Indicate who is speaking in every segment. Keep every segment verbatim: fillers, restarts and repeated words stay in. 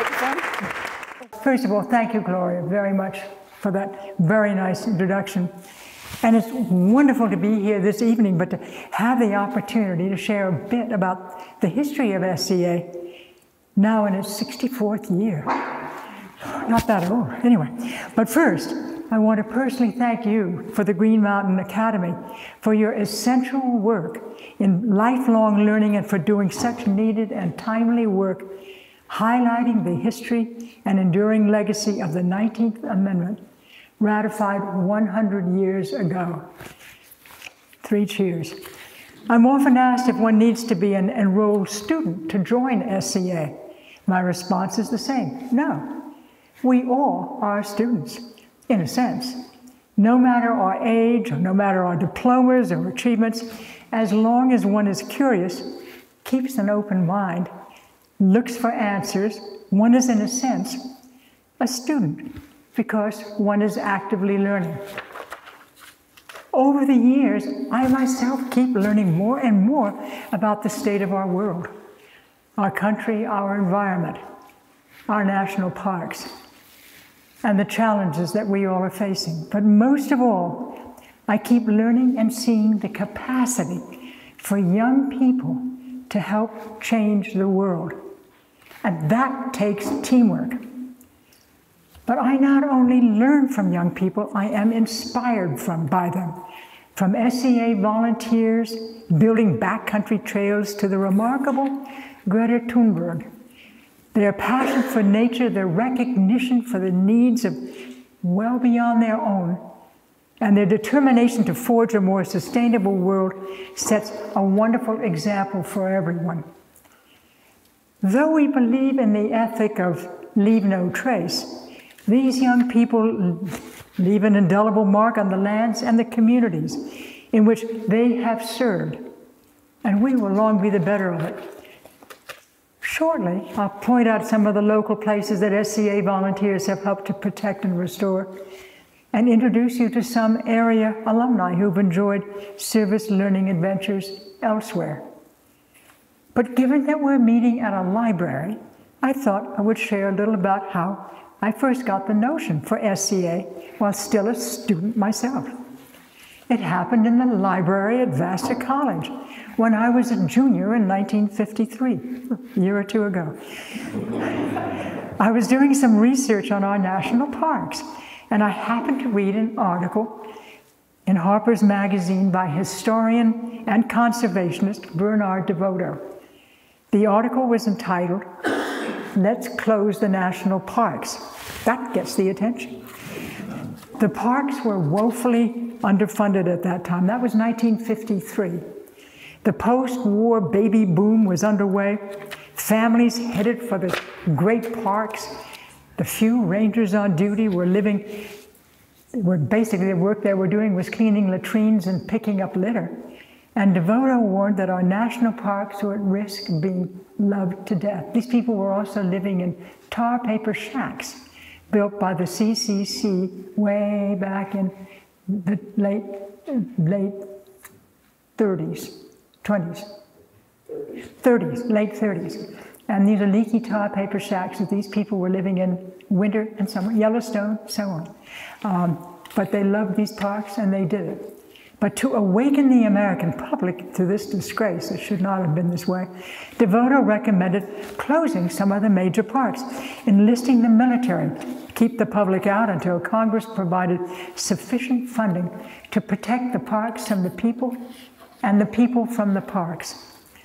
Speaker 1: microphone.
Speaker 2: First of all, thank you, Gloria, very much for that very nice introduction. And it's wonderful to be here this evening, but to have the opportunity to share a bit about the history of S C A, now in its sixty-fourth year. Not that old, anyway. But first, I want to personally thank you for the Green Mountain Academy for your essential work in lifelong learning and for doing such needed and timely work highlighting the history and enduring legacy of the nineteenth Amendment, ratified one hundred years ago. Three cheers. I'm often asked if one needs to be an enrolled student to join S C A. My response is the same: no. We all are students, in a sense. No matter our age, or no matter our diplomas or achievements, as long as one is curious, keeps an open mind, looks for answers, one is, in a sense, a student, because one is actively learning. Over the years, I myself keep learning more and more about the state of our world, our country, our environment, our national parks, and the challenges that we all are facing. But most of all, I keep learning and seeing the capacity for young people to help change the world. And that takes teamwork. But I not only learn from young people, I am inspired from by them. From S C A volunteers building backcountry trails to the remarkable Greta Thunberg. Their passion for nature, their recognition for the needs of well beyond their own, and their determination to forge a more sustainable world sets a wonderful example for everyone. Though we believe in the ethic of leave no trace, these young people leave an indelible mark on the lands and the communities in which they have served, and we will long be the better of it. Shortly, I'll point out some of the local places that S C A volunteers have helped to protect and restore, and introduce you to some area alumni who've enjoyed service learning adventures elsewhere. But given that we're meeting at a library, I thought I would share a little about how I first got the notion for S C A while still a student myself. It happened in the library at Vassar College when I was a junior in nineteen fifty-three, a year or two ago. I was doing some research on our national parks, and I happened to read an article in Harper's Magazine by historian and conservationist Bernard DeVoto. The article was entitled, "Let's Close the National Parks." That gets the attention. The parks were woefully underfunded at that time. That was nineteen fifty-three. The post-war baby boom was underway. Families headed for the great parks. The few rangers on duty were living, were basically the work they were doing was cleaning latrines and picking up litter. And DeVoto warned that our national parks were at risk of being loved to death. These people were also living in tar paper shacks built by the C C C way back in the late, late thirties, twenties, thirties, late thirties. And these are leaky tar paper shacks that these people were living in winter and summer, Yellowstone, so on. Um, but they loved these parks and they did it. But to awaken the American public to this disgrace, it should not have been this way, DeVoto recommended closing some of the major parks, enlisting the military, keep the public out until Congress provided sufficient funding to protect the parks from the people and the people from the parks.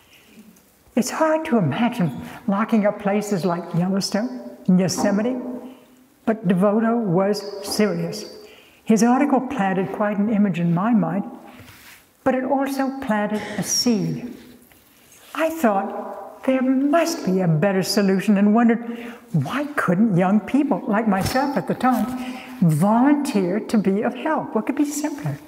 Speaker 2: It's hard to imagine locking up places like Yellowstone, Yosemite, but DeVoto was serious. His article planted quite an image in my mind, but it also planted a seed. I thought there must be a better solution and wondered, why couldn't young people, like myself at the time, volunteer to be of help? What could be simpler?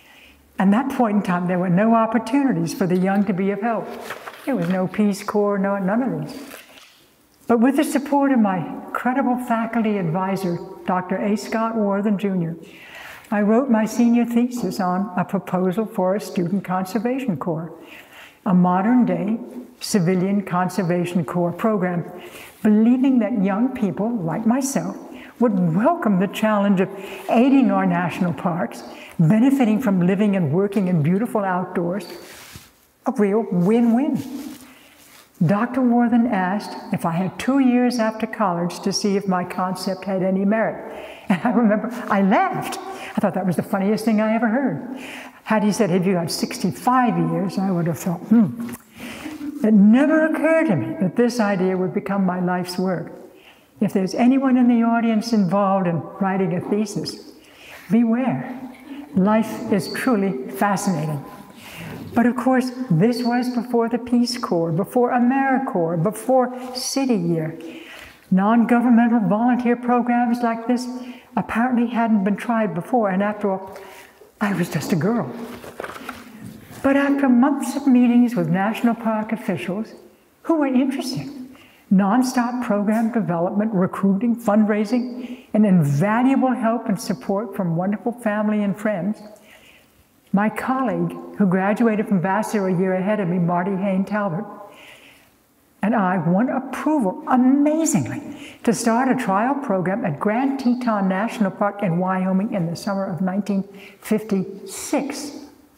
Speaker 2: At that point in time, there were no opportunities for the young to be of help. There was no Peace Corps, no, none of these. But with the support of my credible faculty advisor, Doctor A. Scott Worthen, Junior, I wrote my senior thesis on a proposal for a student conservation corps. a modern-day civilian conservation corps program, believing that young people, like myself, would welcome the challenge of aiding our national parks, benefiting from living and working in beautiful outdoors, a real win-win. Doctor Worthen asked if I had two years after college to see if my concept had any merit. And I remember I laughed. I thought that was the funniest thing I ever heard. Had he said, have you got sixty-five years, I would have thought, hmm. It never occurred to me that this idea would become my life's work. If there's anyone in the audience involved in writing a thesis, beware. Life is truly fascinating. But of course, this was before the Peace Corps, before AmeriCorps, before City Year. Non-governmental volunteer programs like this apparently hadn't been tried before, and after all, I was just a girl. But after months of meetings with national park officials who were interested, nonstop program development, recruiting, fundraising, and invaluable help and support from wonderful family and friends, my colleague, who graduated from Vassar a year ahead of me, Marty Hayne Talbot, and I won approval, amazingly, to start a trial program at Grand Teton National Park in Wyoming in the summer of nineteen fifty-six.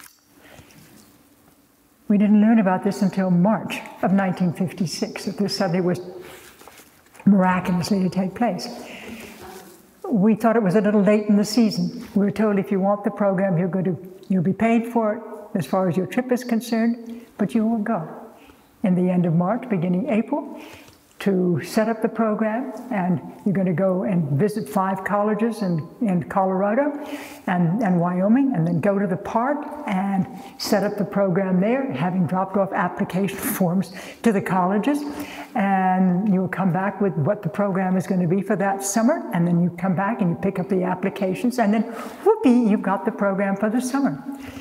Speaker 2: We didn't learn about this until March of nineteen fifty-six, that this suddenly was miraculously to take place. We thought it was a little late in the season. We were told if you want the program, you're going to, you'll be paid for it as far as your trip is concerned, but you will go. In the end of March, beginning April, to set up the program, and you're going to go and visit five colleges in, in Colorado and, and Wyoming, and then go to the park and set up the program there, having dropped off application forms to the colleges. And you'll come back with what the program is going to be for that summer, and then you come back and you pick up the applications, and then whoopee, you've got the program for the summer.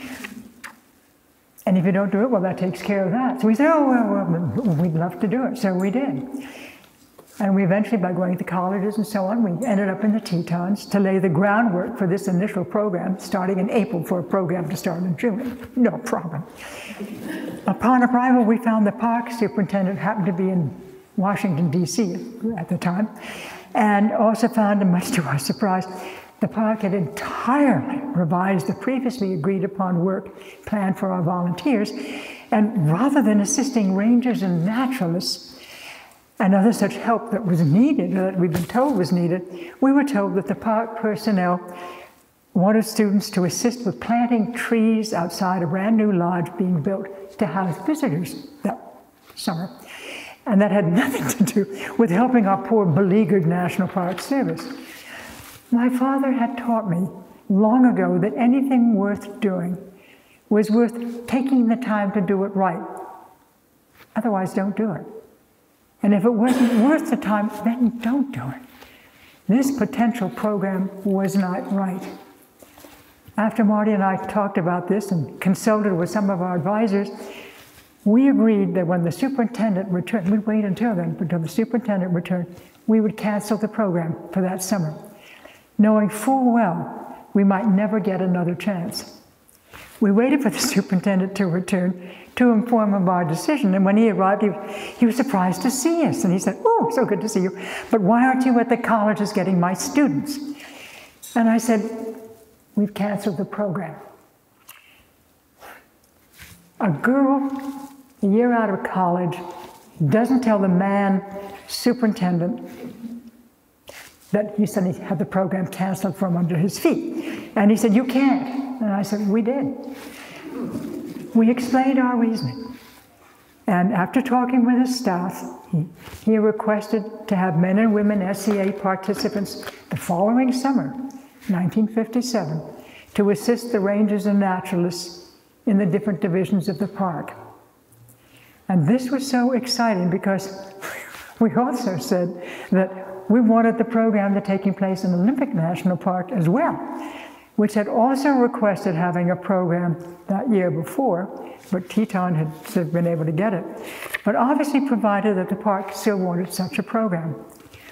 Speaker 2: And if you don't do it, well, that takes care of that. So we said, oh, well, well, we'd love to do it. So we did. And we eventually, by going to colleges and so on, we ended up in the Tetons to lay the groundwork for this initial program, starting in April for a program to start in June. No problem. Upon arrival, we found the park superintendent happened to be in Washington, D C at the time, and also found, and much to our surprise, the park had entirely revised the previously agreed upon work planned for our volunteers, and rather than assisting rangers and naturalists and other such help that was needed, or that we'd been told was needed, we were told that the park personnel wanted students to assist with planting trees outside a brand new lodge being built to house visitors that summer. And that had nothing to do with helping our poor beleaguered National Park Service. My father had taught me long ago that anything worth doing was worth taking the time to do it right. Otherwise, don't do it. And if it wasn't worth the time, then don't do it. This potential program was not right. After Marty and I talked about this and consulted with some of our advisors, we agreed that when the superintendent returned, we'd wait until then, until the superintendent returned, we would cancel the program for that summer, knowing full well we might never get another chance. We waited for the superintendent to return to inform him of our decision, and when he arrived, he, he was surprised to see us, and he said, oh, so good to see you, but why aren't you at the colleges getting my students? And I said, we've canceled the program. A girl, a year out of college, doesn't tell the man superintendent that he said he had the program canceled from under his feet. And he said, you can't. And I said, we did. We explained our reasoning. And after talking with his staff, he, he requested to have men and women S C A participants the following summer, nineteen fifty-seven, to assist the rangers and naturalists in the different divisions of the park. And this was so exciting because we also said that we wanted the program to take place in Olympic National Park as well, which had also requested having a program that year before, but Teton had been able to get it, but obviously provided that the park still wanted such a program.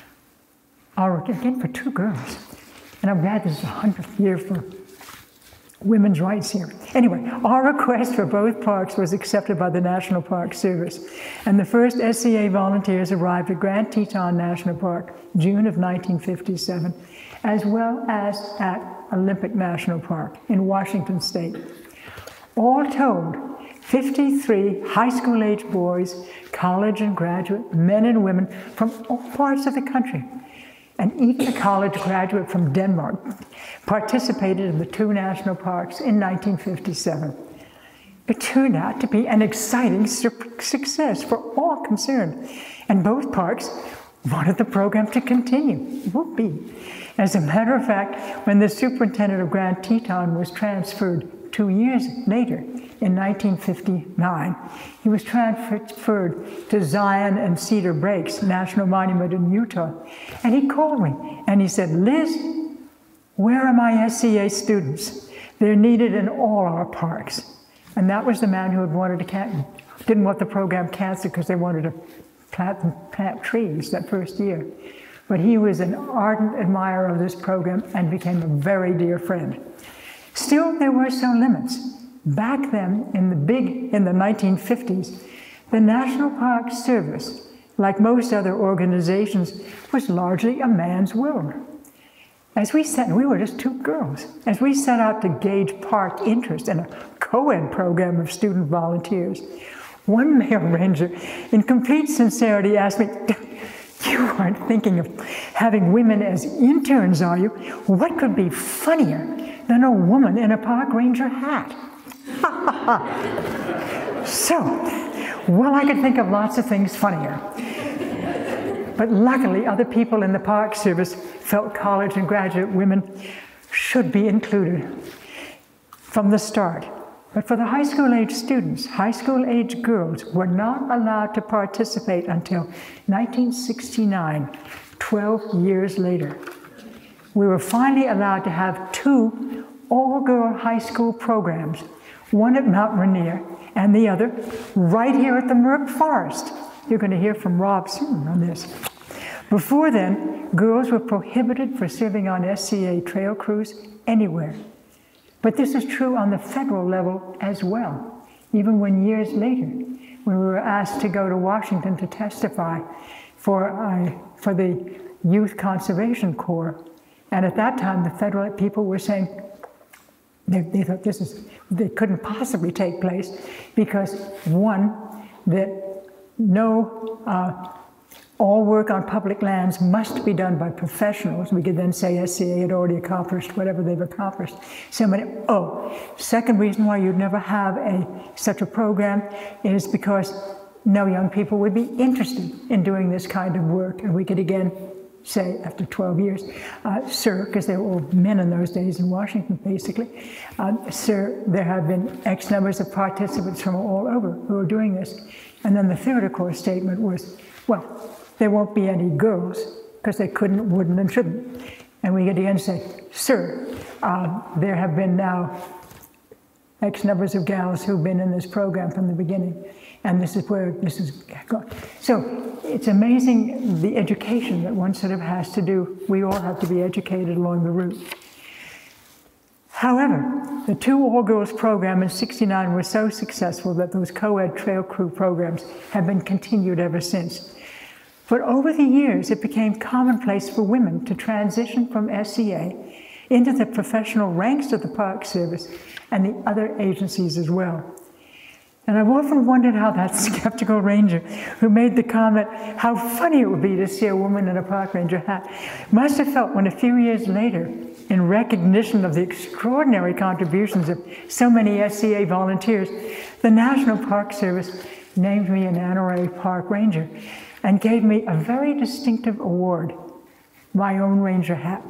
Speaker 2: Our, again, for two girls. And I'm glad this is the hundredth year for women's rights here. Anyway, our request for both parks was accepted by the National Park Service, and the first S C A volunteers arrived at Grand Teton National Park, June of nineteen fifty-seven, as well as at Olympic National Park in Washington State. All told, fifty-three high school age boys, college and graduate, men and women from all parts of the country, and even a college graduate from Denmark participated in the two national parks in nineteen fifty-seven. It turned out to be an exciting success for all concerned, and both parks wanted the program to continue. Whoopee. As a matter of fact, when the superintendent of Grand Teton was transferred two years later, in nineteen fifty-nine, he was transferred to Zion and Cedar Breaks National Monument in Utah. And he called me and he said, "Liz, where are my S C A students? They're needed in all our parks." And that was the man who had wanted to can didn't want the program canceled because they wanted to plant, plant trees that first year. But he was an ardent admirer of this program and became a very dear friend. Still, there were some limits. Back then, in the big, in the nineteen fifties, the National Park Service, like most other organizations, was largely a man's world. As we set, we were just two girls, as we set out to gauge park interest in a co-ed program of student volunteers, one male ranger, in complete sincerity, asked me, "You aren't thinking of having women as interns, are you? What could be funnier than a woman in a park ranger hat?" So, well, I could think of lots of things funnier. But luckily, other people in the Park Service felt college and graduate women should be included from the start. But for the high school age students, high school age girls were not allowed to participate until nineteen sixty-nine, twelve years later. We were finally allowed to have two all-girl high school programs, one at Mount Rainier and the other right here at the Merck Forest. You're going to hear from Rob soon on this. Before then, girls were prohibited from serving on S C A trail crews anywhere. But this is true on the federal level as well, even when years later, when we were asked to go to Washington to testify for, uh, for the Youth Conservation Corps. And at that time, the federal people were saying, They, they thought this is, they couldn't possibly take place because, one, that no, uh, all work on public lands must be done by professionals. We could then say S C A had already accomplished whatever they've accomplished. So many, oh, second reason why you'd never have a, such a program is because no young people would be interested in doing this kind of work. And we could again say after twelve years, uh, sir, because they were all men in those days in Washington, basically, uh, sir, there have been X numbers of participants from all over who are doing this. And then the third, of course, statement was, well, there won't be any girls because they couldn't, wouldn't, and shouldn't. And we could again say, sir, uh, there have been now X numbers of gals who've been in this program from the beginning. And this is where this is going. So it's amazing the education that one sort of has to do. We all have to be educated along the route. However, the two all-girls program in sixty-nine was so successful that those co-ed trail crew programs have been continued ever since. But over the years, it became commonplace for women to transition from S C A into the professional ranks of the Park Service and the other agencies as well. And I've often wondered how that skeptical ranger who made the comment, how funny it would be to see a woman in a park ranger hat, must have felt when a few years later, in recognition of the extraordinary contributions of so many S C A volunteers, the National Park Service named me an honorary park ranger and gave me a very distinctive award, my own ranger hat,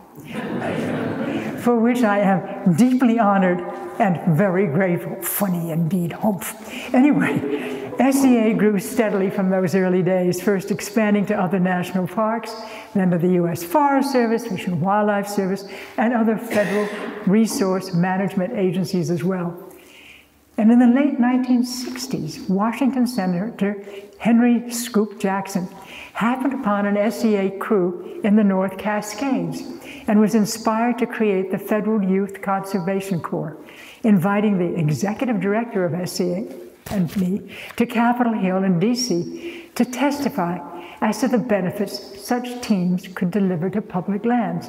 Speaker 2: for which I am deeply honored and very grateful. Funny indeed, humph. Anyway, S C A grew steadily from those early days, first expanding to other national parks, then to the U S Forest Service, Fish and Wildlife Service, and other federal resource management agencies as well. And in the late nineteen sixties, Washington Senator Henry Scoop Jackson happened upon an S C A crew in the North Cascades. and was inspired to create the Federal Youth Conservation Corps, inviting the executive director of S C A and me to Capitol Hill in D C to testify as to the benefits such teams could deliver to public lands.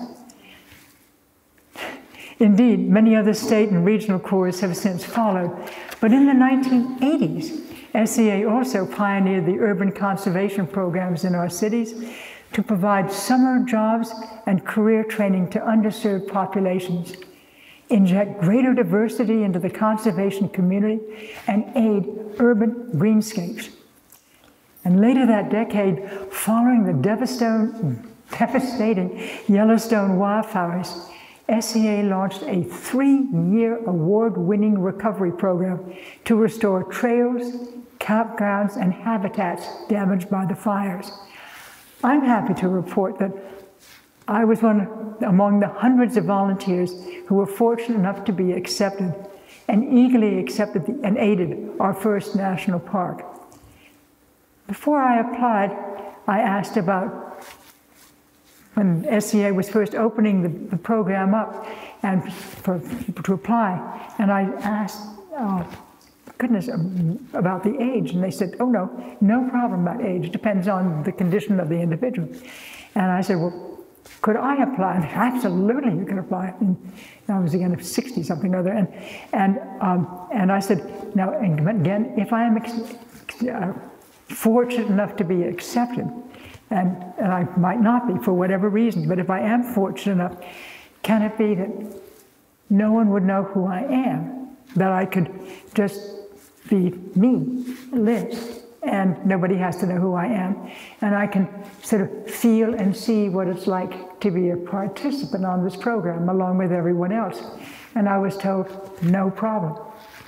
Speaker 2: Indeed, many other state and regional corps have since followed, but in the nineteen eighties, S C A also pioneered the urban conservation programs in our cities to provide summer jobs and career training to underserved populations, inject greater diversity into the conservation community, and aid urban greenscapes. And later that decade, following the devastating, devastating Yellowstone wildfires, S C A launched a three-year award-winning recovery program to restore trails, campgrounds, and habitats damaged by the fires. I'm happy to report that I was one among the hundreds of volunteers who were fortunate enough to be accepted and eagerly accepted the, and aided our first national park. Before I applied, I asked about when S C A was first opening the, the program up and for people to apply, and I asked, oh, goodness, about the age, and they said, oh no, no problem about age, it depends on the condition of the individual. And I said, well, could I apply? And absolutely, you can apply. And I was again sixty something or other, and and um, and I said, now again, if I am uh, fortunate enough to be accepted, and and I might not be for whatever reason, but if I am fortunate enough, can it be that no one would know who I am, that I could just be me, Liz, and nobody has to know who I am, and I can sort of feel and see what it's like to be a participant on this program along with everyone else. And I was told, no problem.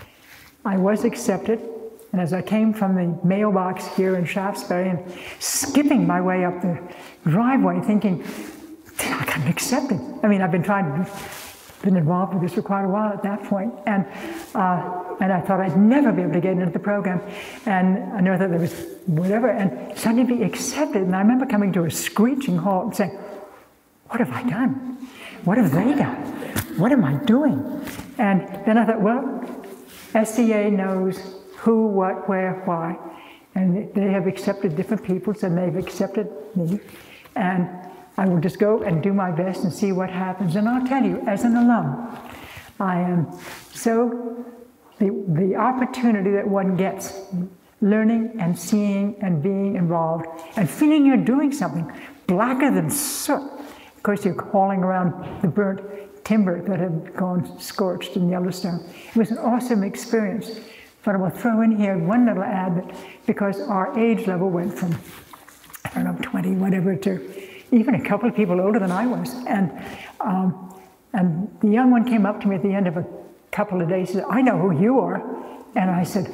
Speaker 2: I was accepted, and as I came from the mailbox here in Shaftesbury and skipping my way up the driveway thinking, I'm accepted. I mean, I've been trying to been involved with this for quite a while at that point, and uh, and I thought I'd never be able to get into the program, and I know that there was whatever, and suddenly be accepted, and I remember coming to a screeching halt and saying, what have I done? What have they done? What am I doing? And then I thought, well, S C A knows who, what, where, why, and they have accepted different peoples, and they've accepted me, and I will just go and do my best and see what happens. And I'll tell you, as an alum, I am so, the, the opportunity that one gets, learning and seeing and being involved, and feeling you're doing something blacker than soot. Of course, you're hauling around the burnt timber that had gone scorched in Yellowstone. It was an awesome experience. But I will throw in here one little ad that because our age level went from, I don't know, twenty, whatever, to even a couple of people older than I was. And, um, and the young one came up to me at the end of a couple of days and said, I know who you are. And I said,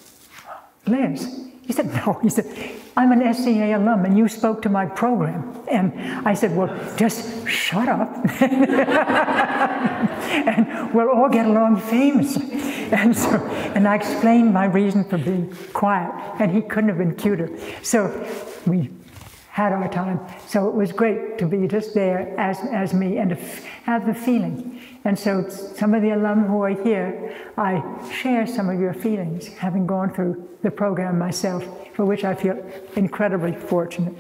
Speaker 2: Liz. He said, no. He said, I'm an S C A alum and you spoke to my program. And I said, well, just shut up. And we'll all get along famously. And so, and I explained my reason for being quiet, and he couldn't have been cuter. So we had our time. So it was great to be just there as, as me and to f have the feeling. And so some of the alum who are here, I share some of your feelings, having gone through the program myself, for which I feel incredibly fortunate.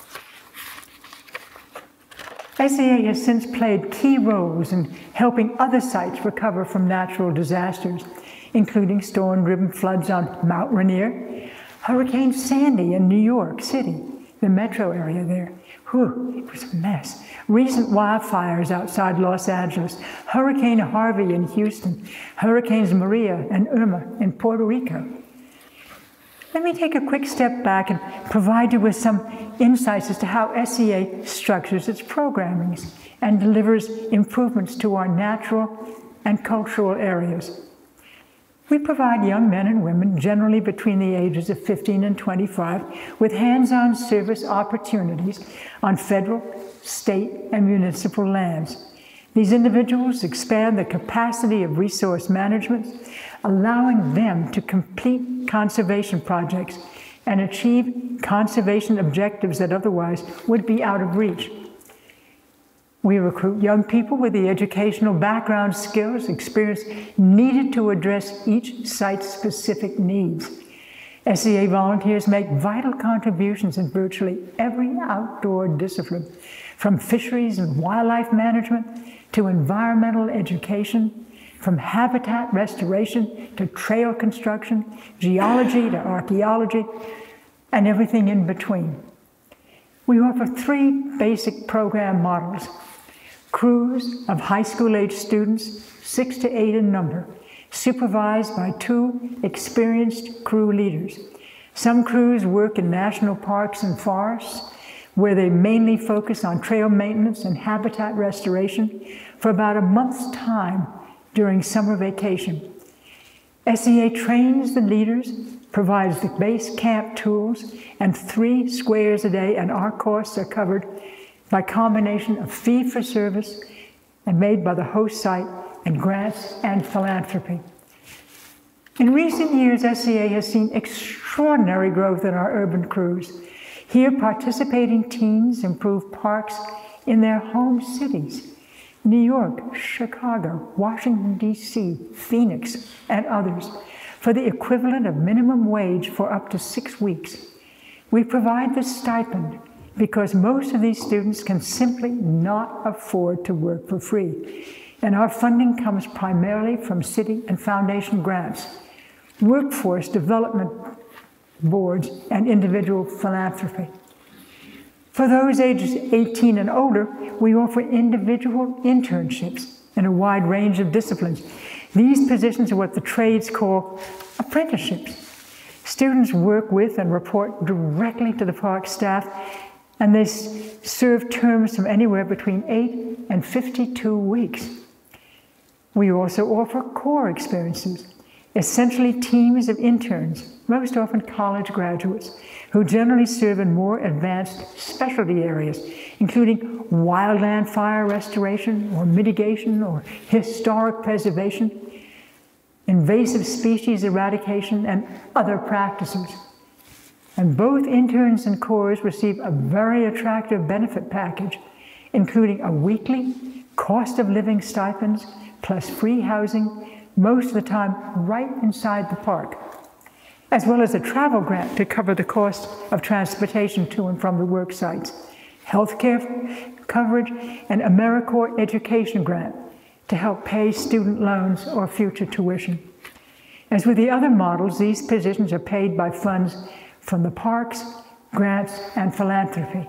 Speaker 2: S C A has since played key roles in helping other sites recover from natural disasters, including storm-driven floods on Mount Rainier, Hurricane Sandy in New York City, the metro area there. Whew, it was a mess. Recent wildfires outside Los Angeles, Hurricane Harvey in Houston, Hurricanes Maria and Irma in Puerto Rico. Let me take a quick step back and provide you with some insights as to how S C A structures its programming and delivers improvements to our natural and cultural areas. We provide young men and women, generally between the ages of fifteen and twenty-five, with hands-on service opportunities on federal, state, and municipal lands. These individuals expand the capacity of resource management, allowing them to complete conservation projects and achieve conservation objectives that otherwise would be out of reach. We recruit young people with the educational background, skills, experience needed to address each site's specific needs. S E A volunteers make vital contributions in virtually every outdoor discipline, from fisheries and wildlife management to environmental education, from habitat restoration to trail construction, geology to archaeology, and everything in between. We offer three basic program models. Crews of high school-age students, six to eight in number, supervised by two experienced crew leaders. Some crews work in national parks and forests, where they mainly focus on trail maintenance and habitat restoration for about a month's time during summer vacation. S E A trains the leaders, provides the base camp tools, and three squares a day, and our costs are covered by combination of fee-for-service and made by the host site and grants and philanthropy. In recent years, S E A has seen extraordinary growth in our urban crews. Here, participating teens improve parks in their home cities: New York, Chicago, Washington, D C, Phoenix, and others, for the equivalent of minimum wage for up to six weeks. We provide this stipend because most of these students can simply not afford to work for free, and our funding comes primarily from city and foundation grants, workforce development boards, and individual philanthropy. For those ages eighteen and older, we offer individual internships in a wide range of disciplines. These positions are what the trades call apprenticeships. Students work with and report directly to the park staff, and they serve terms from anywhere between eight and fifty-two weeks. We also offer core experiences, essentially teams of interns, most often college graduates, who generally serve in more advanced specialty areas, including wildland fire restoration or mitigation or historic preservation, invasive species eradication, and other practices. And both interns and cores receive a very attractive benefit package, including a weekly cost of living stipends plus free housing, most of the time right inside the park, as well as a travel grant to cover the cost of transportation to and from the work sites, healthcare coverage, and AmeriCorps education grant to help pay student loans or future tuition. As with the other models, these positions are paid by funds from the parks, grants, and philanthropy.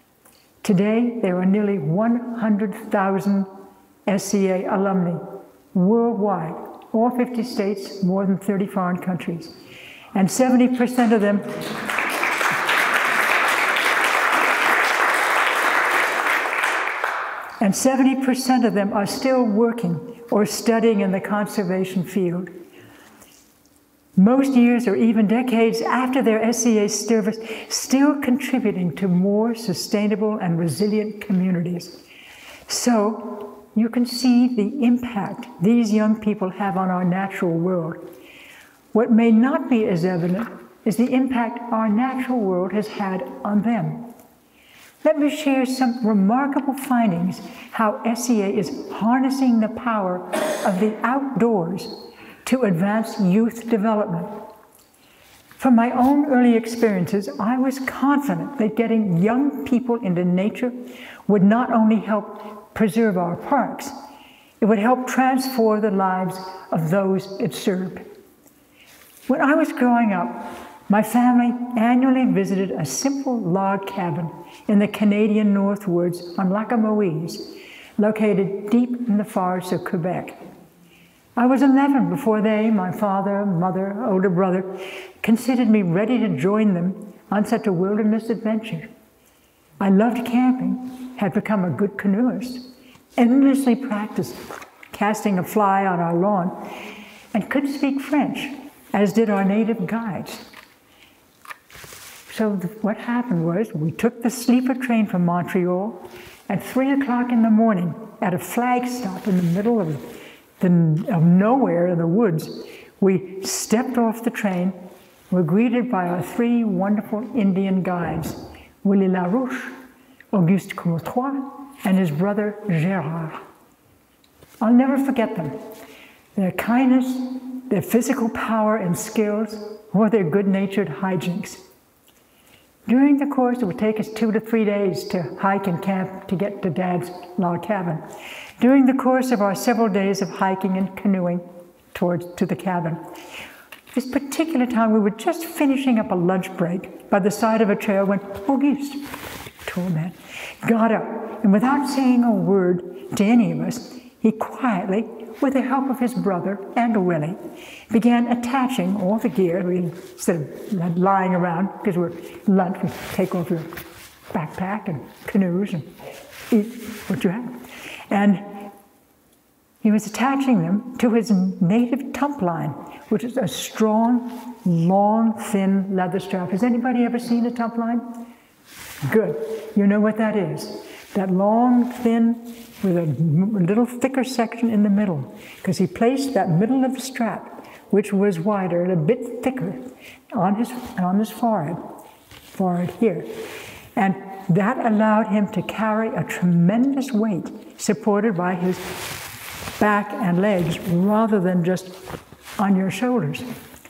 Speaker 2: Today, there are nearly one hundred thousand S C A alumni worldwide, all fifty states, more than thirty foreign countries. And seventy percent of them and seventy percent of them are still working or studying in the conservation field. Most years or even decades after their S C A service, still contributing to more sustainable and resilient communities. So you can see the impact these young people have on our natural world. What may not be as evident is the impact our natural world has had on them. Let me share some remarkable findings how S C A is harnessing the power of the outdoors to advance youth development. From my own early experiences, I was confident that getting young people into nature would not only help preserve our parks, it would help transform the lives of those it served. When I was growing up, my family annually visited a simple log cabin in the Canadian North Woods on Lac Moise, located deep in the forests of Quebec. I was eleven before they, my father, mother, older brother, considered me ready to join them on such a wilderness adventure. I loved camping, had become a good canoeist, endlessly practiced casting a fly on our lawn, and could speak French, as did our native guides. So what happened was, we took the sleeper train from Montreal at three o'clock in the morning at a flag stop in the middle of, the, of nowhere in the woods. We stepped off the train, were greeted by our three wonderful Indian guides, Willie LaRouche, Auguste Courtois, and his brother Gérard. I'll never forget them. Their kindness, their physical power and skills, or their good-natured hijinks. During the course, it would take us two to three days to hike and camp to get to Dad's log cabin. During the course of our several days of hiking and canoeing towards to the cabin, this particular time we were just finishing up a lunch break by the side of a trail when Auguste, tall man, got up, and without saying a word to any of us, he quietly, with the help of his brother and Willie, began attaching all the gear. We, instead of lying around, because we're lunch, we take off your backpack and canoes and eat what you have. And he was attaching them to his native tump line, which is a strong, long, thin leather strap. Has anybody ever seen a tump line? Good. You know what that is. That long, thin, with a little thicker section in the middle, because he placed that middle of the strap, which was wider and a bit thicker, on his, on his forehead, forehead here. And that allowed him to carry a tremendous weight supported by his back and legs rather than just on your shoulders.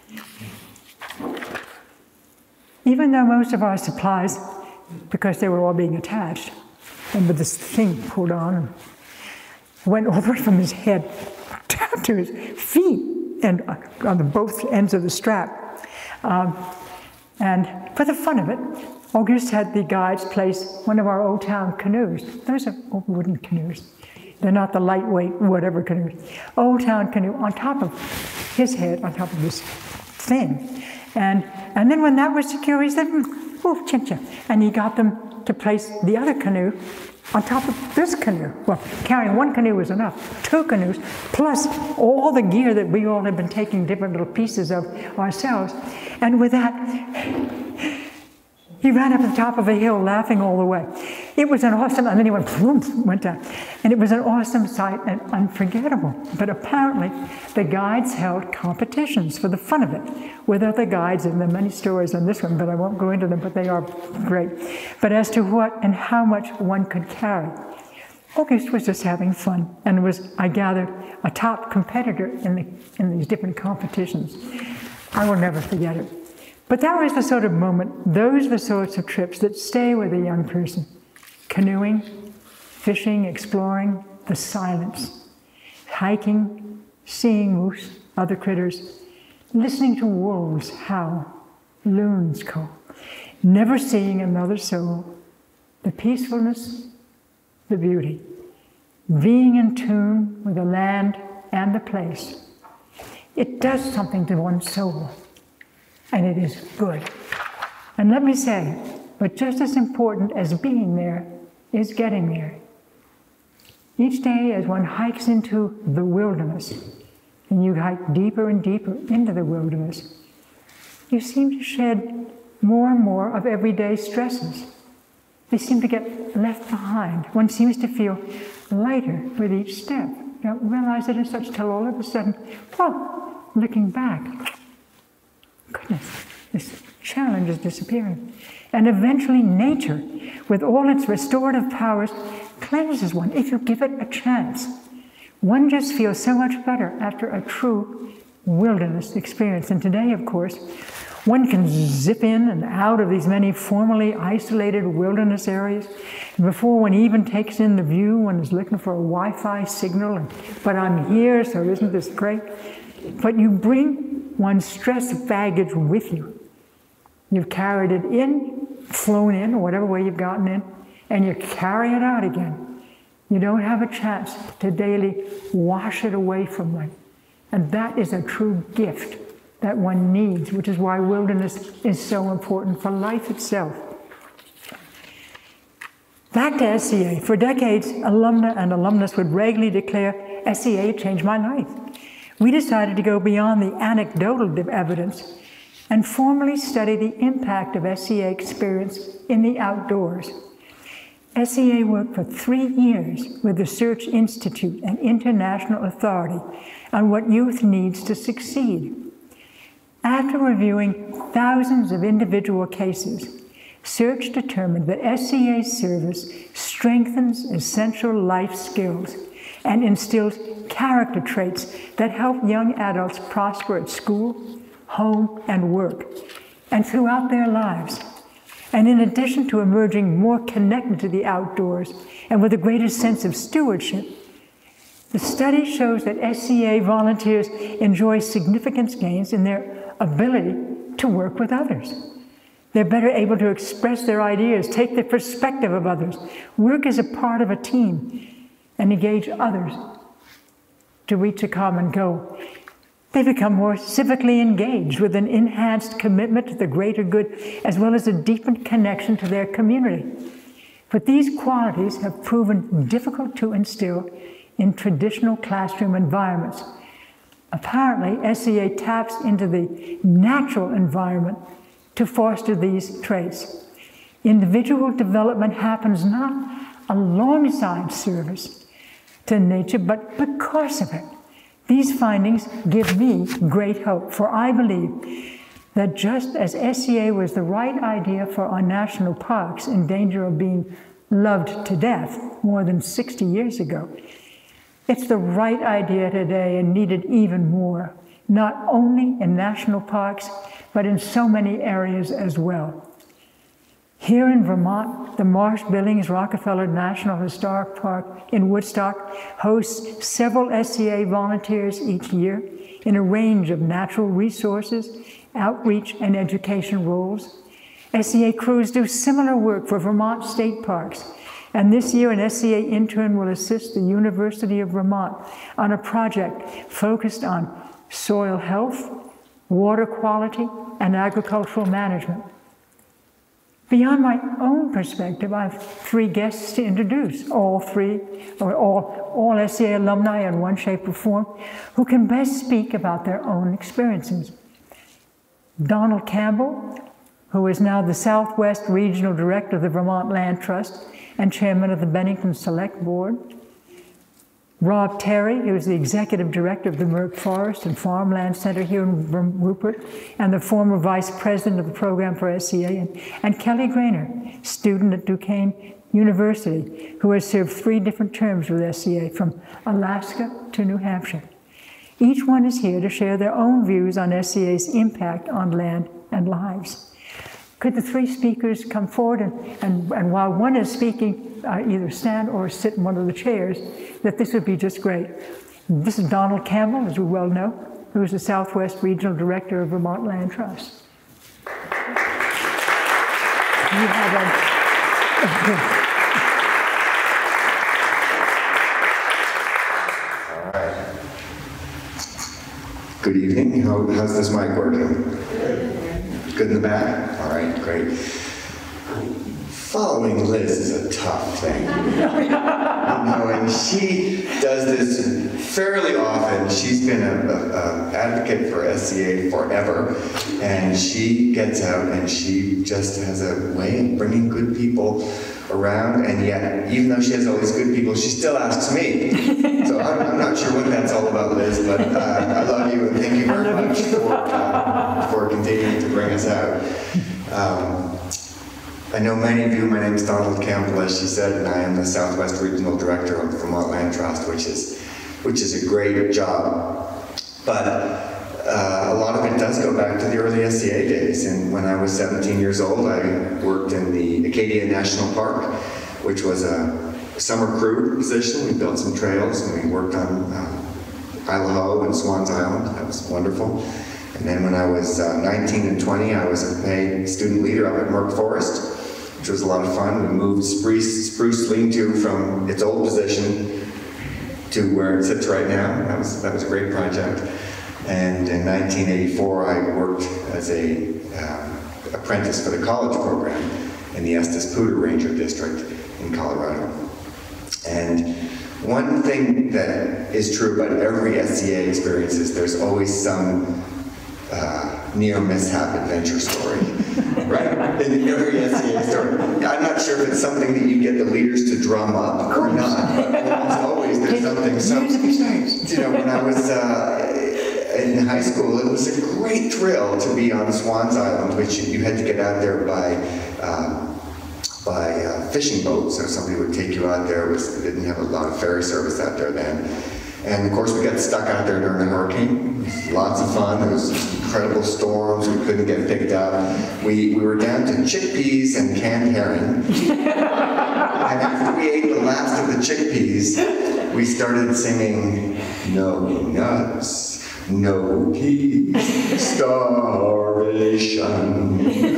Speaker 2: Even though most of our supplies, because they were all being attached, and with this thing pulled on, and went over from his head down to his feet, and on the both ends of the strap. Um, and for the fun of it, Auguste had the guides place one of our Old Town canoes. Those are old wooden canoes. They're not the lightweight whatever canoes. Old Town canoe on top of his head, on top of this thing. And, and then when that was secure, he said, oh, chin-chin. And he got them to place the other canoe on top of this canoe. Well, carrying one canoe was enough. Two canoes, plus all the gear that we all had been taking different little pieces of ourselves. And with that, he ran up the top of a hill laughing all the way. It was an awesome, and then he went, boom, went down. And it was an awesome sight and unforgettable. But apparently, the guides held competitions for the fun of it with other guides, and there are many stories on this one, but I won't go into them, but they are great. But as to what and how much one could carry, Auguste was just having fun, and was, I gathered, a top competitor in, the, in these different competitions. I will never forget it. But that was the sort of moment, those are the sorts of trips that stay with a young person. Canoeing, fishing, exploring, the silence, hiking, seeing moose, other critters, listening to wolves howl, loons call, never seeing another soul, the peacefulness, the beauty, being in tune with the land and the place. It does something to one's soul. And it is good. And let me say, but just as important as being there is getting there. Each day as one hikes into the wilderness, and you hike deeper and deeper into the wilderness, you seem to shed more and more of everyday stresses. They seem to get left behind. One seems to feel lighter with each step. You don't realize it as such till all of a sudden, whoa, looking back, goodness, this challenge is disappearing. And eventually nature, with all its restorative powers, cleanses one if you give it a chance. One just feels so much better after a true wilderness experience. And today, of course, one can zip in and out of these many formerly isolated wilderness areas. And before one even takes in the view, one is looking for a Wi-Fi signal, and, but I'm here, so isn't this great? But you bring one's stress baggage with you. You've carried it in, flown in, or whatever way you've gotten in, and you carry it out again. You don't have a chance to daily wash it away from one. And that is a true gift that one needs, which is why wilderness is so important for life itself. Back to S C A. For decades, alumna and alumnus would regularly declare, S C A changed my life. We decided to go beyond the anecdotal evidence and formally study the impact of S C A experience in the outdoors. S C A worked for three years with the Search Institute, an international authority, on what youth needs to succeed. After reviewing thousands of individual cases, Research determined that S C A service strengthens essential life skills and instills character traits that help young adults prosper at school, home, and work, and throughout their lives. And in addition to emerging more connected to the outdoors and with a greater sense of stewardship, the study shows that S C A volunteers enjoy significant gains in their ability to work with others. They're better able to express their ideas, take the perspective of others, work as a part of a team, and engage others to reach a common goal. They become more civically engaged with an enhanced commitment to the greater good, as well as a deepened connection to their community. But these qualities have proven difficult to instill in traditional classroom environments. Apparently, S C A taps into the natural environment to foster these traits. Individual development happens not alongside service to nature, but because of it. These findings give me great hope, for I believe that just as S C A was the right idea for our national parks in danger of being loved to death more than sixty years ago, it's the right idea today and needed even more, not only in national parks, but in so many areas as well. Here in Vermont, the Marsh Billings Rockefeller National Historic Park in Woodstock hosts several S C A volunteers each year in a range of natural resources, outreach, and education roles. S C A crews do similar work for Vermont state parks, and this year an S C A intern will assist the University of Vermont on a project focused on soil health, water quality, and agricultural management. Beyond my own perspective, I have three guests to introduce, all three, or all, all S C A alumni in one shape or form, who can best speak about their own experiences. Donald Campbell, who is now the Southwest Regional Director of the Vermont Land Trust and Chairman of the Bennington Select Board. Rob Terry, who is the Executive Director of the Merck Forest and Farmland Center here in Rupert, and the former Vice President of the program for S C A, and, and Kelly Grainer, student at Duquesne University, who has served three different terms with S C A, from Alaska to New Hampshire. Each one is here to share their own views on S C A's impact on land and lives. Could the three speakers come forward, and, and, and while one is speaking, uh, either stand or sit in one of the chairs, that this would be just great. This is Donald Campbell, as we well know, who is the Southwest Regional Director of Vermont Land Trust. You have a,
Speaker 1: All right. Good evening. How, how's this mic working? Good in the back? All right, great. Following Liz is a tough thing. You know, and she does this fairly often. She's been an advocate for S C A forever, and she gets out and she just has a way of bringing good people around, and yet, even though she has all these good people, she still asks me. So I'm, I'm not sure what that's all about, Liz, but uh, I love you and thank you very much for, uh, for continuing to bring us out. Um, I know many of you, my name is Donald Campbell, as she said, and I am the Southwest Regional Director of the Vermont Land Trust, which is, which is a great job. But uh, a lot of it does go back to the early S C A days, and when I was seventeen years old, I worked in the Acadia National Park, which was a summer crew position. We built some trails, and we worked on uh, Isle Ho and Swans Island. That was wonderful. And then when I was uh, nineteen and twenty, I was a paid student leader up at Merck Forest, which was a lot of fun. We moved Spruce, Spruce Lean-To from its old position to where it sits right now. That was, that was a great project. And in nineteen eighty-four, I worked as a um, apprentice for the college program in the Estes Poudre Ranger District in Colorado. And one thing that is true about every S C A experience is there's always some uh, near-mishap adventure story, right? In every S C A story. I'm not sure if it's something that you get the leaders to drum up or not, but almost always there's something. So, you know, when I was uh, in high school, it was a great thrill to be on Swans Island, which you had to get out there by um, by uh, fishing boats. So somebody would take you out there. It was, they didn't have a lot of ferry service out there then. And of course we got stuck out there during a hurricane. Lots of fun. There was incredible storms. We couldn't get picked up. We, we were down to chickpeas and canned herring. And after we ate the last of the chickpeas, we started singing, no nuts, no peas, starvation.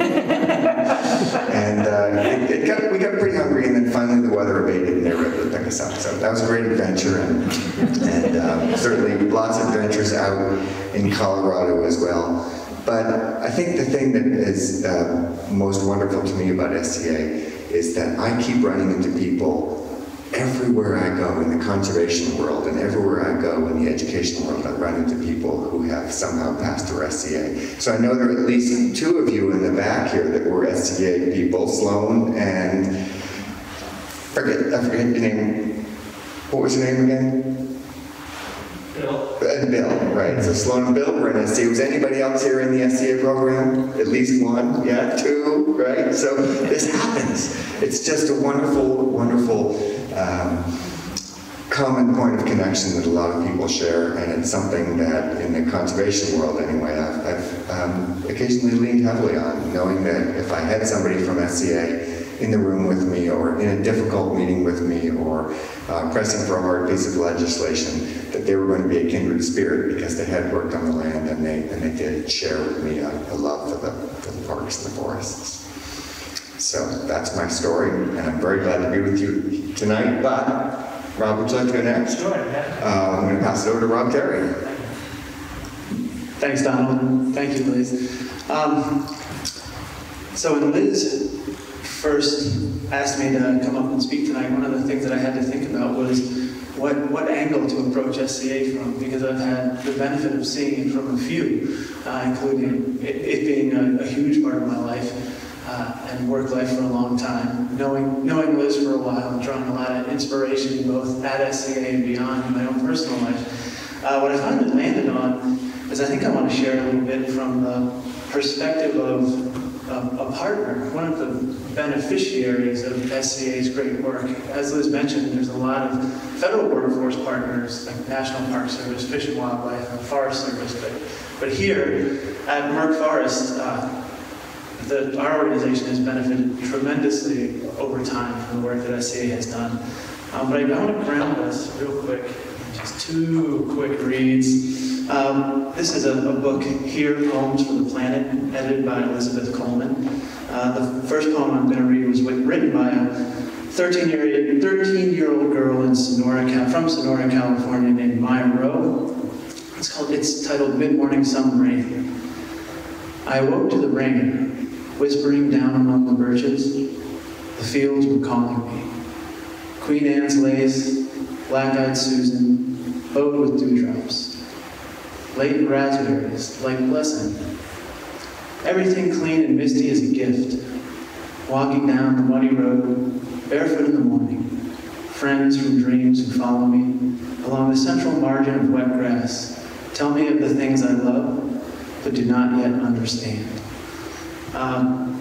Speaker 1: And uh, it, it got, we got pretty hungry, and then finally the weather abated and they were able to pick us up. So that was a great adventure, and, and um, certainly lots of adventures out in Colorado as well. But I think the thing that is uh, most wonderful to me about S C A is that I keep running into people everywhere I go in the conservation world, and everywhere I go in the education world, I run into people who have somehow passed through S C A. So I know there are at least two of you in the back here that were S C A people, Sloan and, forget, I forget your name. What was your name again?
Speaker 3: Bill.
Speaker 1: And Bill, right. So Sloan and Bill were in S C A. Was anybody else here in the S C A program? At least one? Yeah, two, right? So this happens. It's just a wonderful, wonderful um, common point of connection that a lot of people share, and it's something that in the conservation world anyway, I've, I've um, occasionally leaned heavily on, knowing that if I had somebody from S C A in the room with me, or in a difficult meeting with me, or uh, pressing for a hard piece of legislation, that they were going to be a kindred spirit because they had worked on the land, and they and they did share with me a, a love for the, for the parks and the forests. So that's my story, and I'm very glad to be with you tonight. But Rob, would you like to go next?
Speaker 3: Sure, yeah.
Speaker 1: Uh, I'm going to pass it over to Rob Terry.
Speaker 4: Thanks, Donald. Thank you, Liz. Um, so when Liz first asked me to come up and speak tonight, one of the things that I had to think about was what, what angle to approach S C A from, because I've had the benefit of seeing it from a few, uh, including it, it being a, a huge part of my life uh, and work life for a long time. Knowing, knowing Liz for a while and drawing a lot of inspiration both at S C A and beyond in my own personal life. Uh, what I finally landed on is I think I want to share a little bit from the perspective of um, a partner, one of the beneficiaries of S C A's great work. As Liz mentioned, there's a lot of federal workforce partners like National Park Service, Fish and Wildlife, and Forest Service. But, but here at Merck Forest, uh, the, our organization has benefited tremendously over time from the work that S C A has done. Um, but I want to ground us real quick, just two quick reads. Um, this is a, a book, Here, Poems for the Planet, edited by Elizabeth Coleman. Uh, the first poem I'm going to read was written by a thirteen-year-old girl in Sonora, from Sonora, California, named Maya Rowe. It's called. It's titled Mid-Morning Sun Rain. I awoke to the rain, whispering down among the birches. The fields were calling me. Queen Anne's lace, black-eyed Susan, bowed with dewdrops. Late raspberries, like blessing. Everything clean and misty is a gift. Walking down the muddy road, barefoot in the morning. Friends from dreams who follow me along the central margin of wet grass. Tell me of the things I love, but do not yet understand. Um,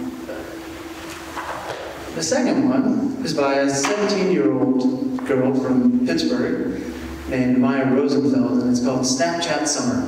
Speaker 4: the second one is by a seventeen-year-old girl from Pittsburgh named Maya Rosenfeld, and it's called Snapchat Summer.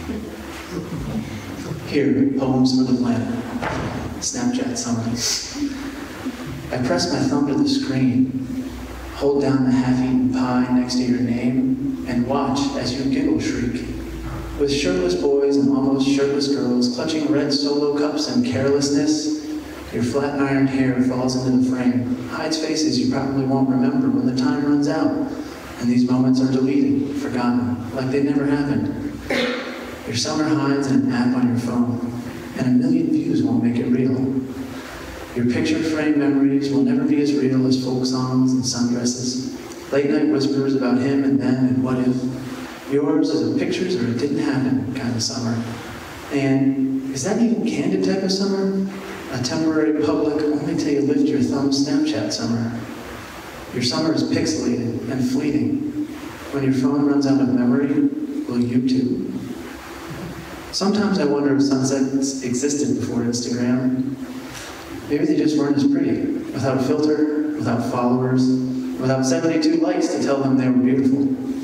Speaker 4: Here, Poems for the Planet. Snapchat Summer. I press my thumb to the screen, hold down the half-eaten pie next to your name, and watch as you giggle shriek. With shirtless boys and almost shirtless girls clutching red Solo cups in carelessness, your flat-ironed hair falls into the frame, hides faces you probably won't remember when the time runs out. And these moments are deleted, forgotten, like they never happened. Your summer hides in an app on your phone, and a million views won't make it real. Your picture frame memories will never be as real as folk songs and sundresses, late night whispers about him and them and what if. Yours is a pictures or it didn't happen kind of summer. And is that even candid type of summer? A temporary public, only till you lift your thumb Snapchat summer. Your summer is pixelated and fleeting. When your phone runs out of memory, will you too? Sometimes I wonder if sunsets existed before Instagram. maybe they just weren't as pretty, without a filter, without followers, without seventy-two likes to tell them they were beautiful.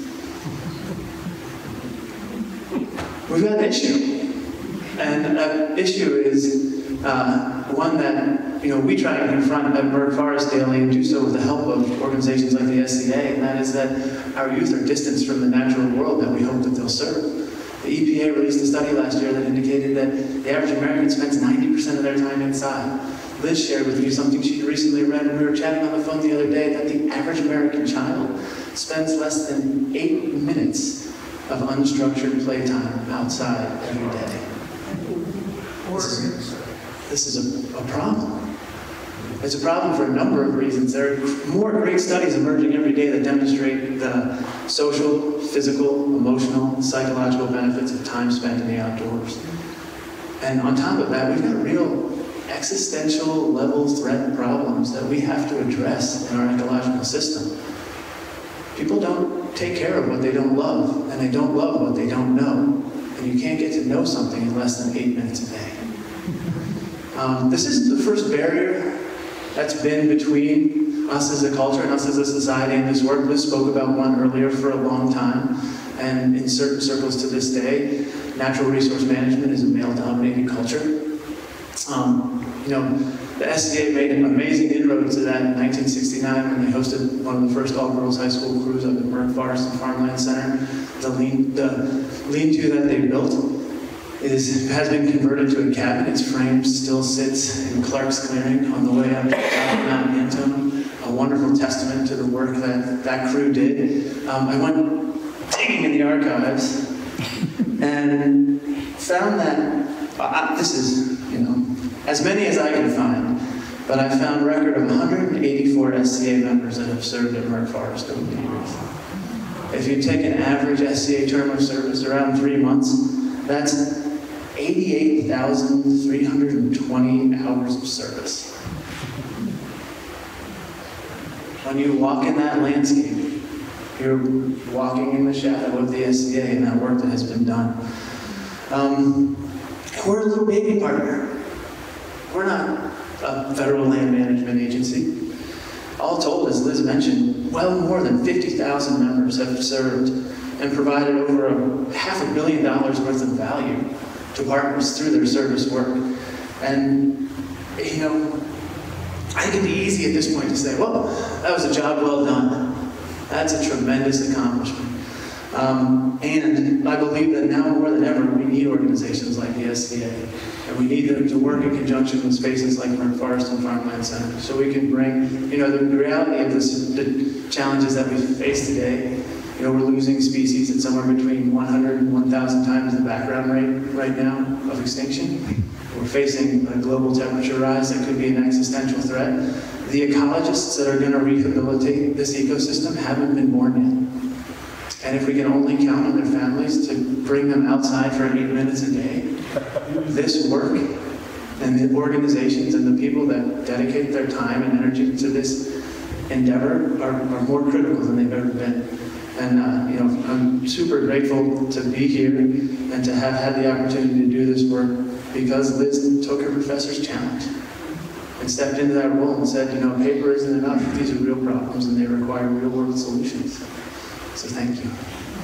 Speaker 4: We've got an issue, and that issue is uh, one that you know we try to confront at Merck Forest daily and do so with the help of organizations like the S C A, and that is that our youth are distanced from the natural world that we hope that they'll serve. The E P A released a study last year that indicated that the average American spends ninety percent of their time inside. Liz shared with me something she recently read, and we were chatting on the phone the other day, that the average American child spends less than eight minutes of unstructured playtime outside every day. This is, this is a, a problem. It's a problem for a number of reasons. There are more great studies emerging every day that demonstrate the social, physical, emotional, psychological benefits of time spent in the outdoors. And on top of that, we've got real existential level threat problems that we have to address in our ecological system. People don't take care of what they don't love, and they don't love what they don't know. And you can't get to know something in less than eight minutes a day. Um, this isn't the first barrier that's been between us as a culture and us as a society and this work. Liz spoke about one earlier for a long time, and in certain circles to this day, natural resource management is a male-dominated culture. Um, you know, the S C A made an amazing inroad to that in nineteen sixty-nine when they hosted one of the first all-girls high school crews up at Merck Forest and Farmland Center. The lean, the lean-to that they built is, has been converted to a cabin. Its frame still sits in Clark's Clearing on the way up to the top of Mount Antone, a wonderful testament to the work that that crew did. Um, I went digging in the archives and found that, uh, this is, you know, as many as I could find, but I found a record of one hundred eighty-four S C A members that have served at Merck Forest over the years. If you take an average S C A term of service around three months, that's eighty-eight thousand three hundred twenty hours of service. When you walk in that landscape, you're walking in the shadow of the S C A and that work that has been done. Um, we're a little baby partner. We're not a federal land management agency. All told, as Liz mentioned, well more than fifty thousand members have served and provided over a half a billion dollars worth of value to partners through their service work. And, you know, I think it'd be easy at this point to say, well, that was a job well done. That's a tremendous accomplishment. Um, and I believe that now more than ever, we need organizations like the S C A. And we need them to work in conjunction with spaces like Merck Forest and Farmland Center, so we can bring, you know, the reality of this, the challenges that we face today. You know, we're losing species at somewhere between one hundred and one thousand times the background rate right now of extinction. We're facing a global temperature rise that could be an existential threat. The ecologists that are going to rehabilitate this ecosystem haven't been born yet. And if we can only count on their families to bring them outside for eight minutes a day, this work and the organizations and the people that dedicate their time and energy to this endeavor are, are more critical than they've ever been. And uh, you know, I'm super grateful to be here and to have had the opportunity to do this work because Liz took her professor's challenge and stepped into that role and said, you know, paper isn't enough. These are real problems and they require real world solutions. So thank you.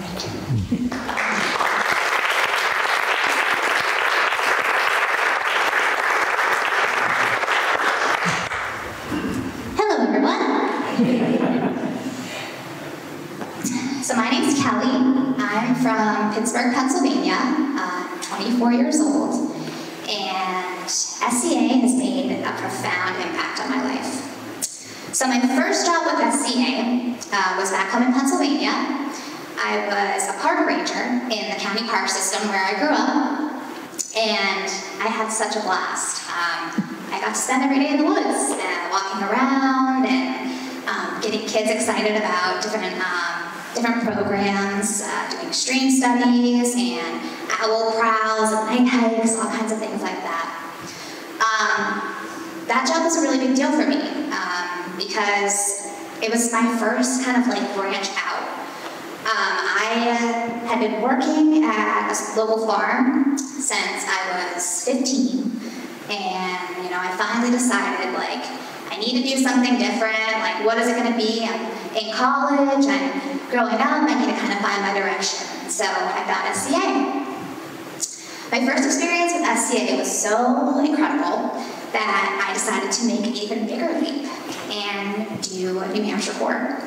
Speaker 5: Hello, everyone. So my name's Kelly. I'm from Pittsburgh, Pennsylvania. I'm twenty-four years old. And S C A has made a profound impact on my life. So my first job with S C A uh, was back home in Pennsylvania. I was a park ranger in the county park system where I grew up, and I had such a blast. Um, I got to spend every day in the woods, uh, walking around and um, getting kids excited about different um, different programs, uh, doing stream studies and owl prowls and night hikes, all kinds of things like that. Um, that job was a really big deal for me. Um, because it was my first kind of like branch out. Um, I had been working at a local farm since I was fifteen, And, you know, I finally decided, like, I need to do something different. Like, what is it going to be? I'm in college, I'm growing up, I need to kind of find my direction. So I found S C A. My first experience with S C A was so incredible that I decided to make an even bigger leap and do New Hampshire Core.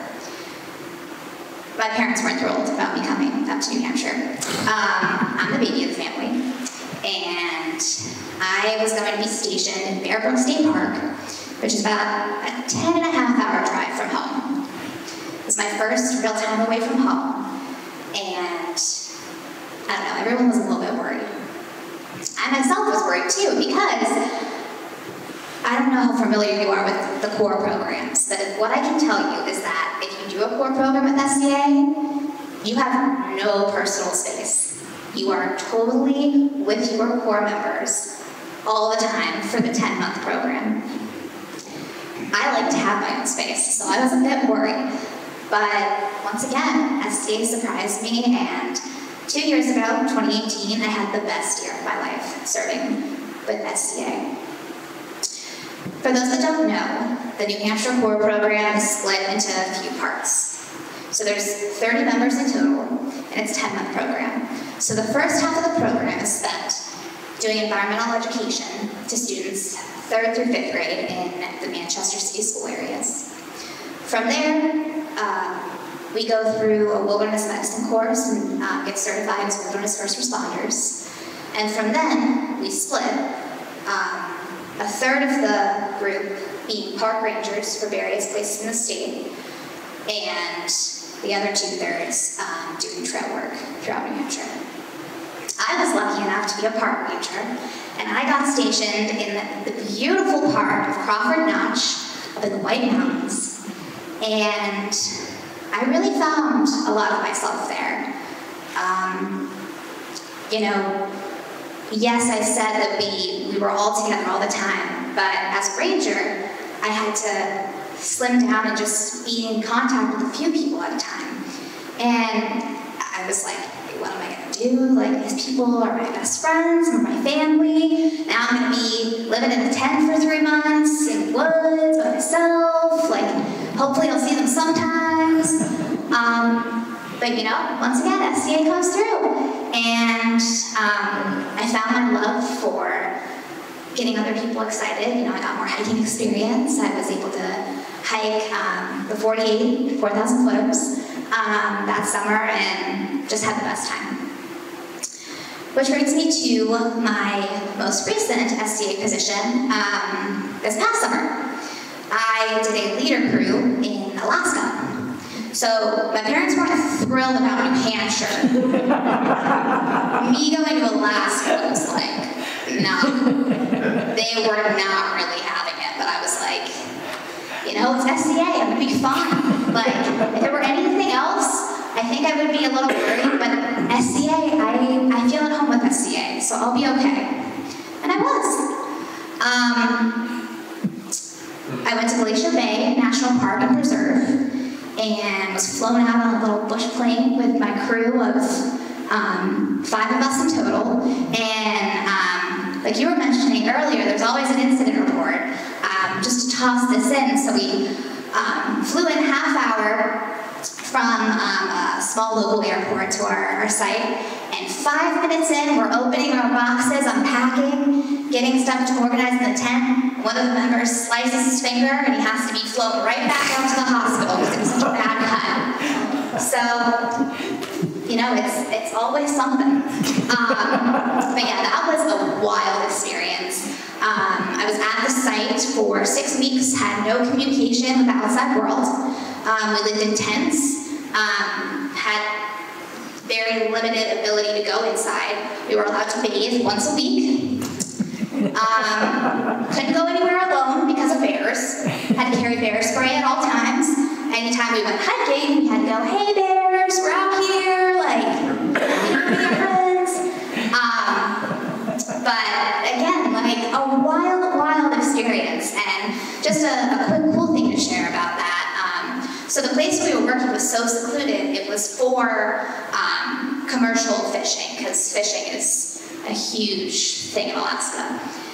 Speaker 5: My parents weren't thrilled about me coming up to New Hampshire. Um, I'm the baby of the family, and I was going to be stationed in Bear Brook State Park, which is about a ten and a half hour drive from home. It was my first real time away from home, and I don't know, everyone was a little bit worried. I myself was worried too, because I don't know how familiar you are with the core programs, but what I can tell you is that if you do a core program with S C A, you have no personal space. You are totally with your core members all the time for the ten month program. I like to have my own space, so I was a bit worried. But once again, S C A surprised me, and two years ago, twenty eighteen, I had the best year of my life serving with S C A. For those that don't know, the New Hampshire Core program is split into a few parts. So there's thirty members in total, and it's a ten month program. So the first half of the program is spent doing environmental education to students third through fifth grade in the Manchester City School areas. From there, uh, we go through a wilderness medicine course and uh, get certified as wilderness first responders. And from then, we split. Um, a third of the group being park rangers for various places in the state, and the other two thirds um, doing trail work throughout New Hampshire. I was lucky enough to be a park ranger, and I got stationed in the, the beautiful part of Crawford Notch up in the White Mountains, and I really found a lot of myself there. Um, you know, yes, I said that we, we were all together all the time, but as a ranger, I had to slim down and just be in contact with a few people at a time. And I was like, what am I going to do? Like, these people are my best friends, or my family. Now I'm going to be living in a tent for three months in the woods by myself. Like, hopefully I'll see them sometimes. Um, but you know, once again, S C A comes through. And um, I found my love for getting other people excited. You know, I got more hiking experience. I was able to hike um, the forty-eight, four thousand footers um, that summer and just had the best time. Which brings me to my most recent S C A position um, this past summer. I did a leader crew in Alaska. So my parents weren't thrilled about New Hampshire. Me going to Alaska was like, no. They were not really having it, but I was like, you know, it's S C A, I'm gonna be fine. Like, if there were anything else, I think I would be a little worried, but S C A, I, I feel at home with S C A, so I'll be okay. And I was. Um, I went to Glacier Bay National Park and Preserve, and was flown out on a little bush plane with my crew of um, five of us in total. And um, like you were mentioning earlier, there's always an incident report. Um, just to toss this in, so we um, flew in half hour from um, a small local airport to our, our site, and five minutes in, we're opening our boxes, unpacking, getting stuff to organize in the tent. One of the members slices his finger, and he has to be flown right back out to the hospital because it was such a bad cut. So, you know, it's it's always something. Um, but yeah, that was a wild experience. Um, I was at the site for six weeks, had no communication with the outside world. Um, we lived in tents, um, had very limited ability to go inside. We were allowed to bathe once a week. Um, couldn't go anywhere alone because of bears. Had to carry bear spray at all times. Anytime we went hiking, we had to go, hey bears, we're out here, like, you know, be your friends. Um, but again, like a wild, wild experience, and just a, a quick cool thing to share about that. Um, so the place we were working was so secluded, it was for um, commercial fishing, because fishing is a huge thing in Alaska.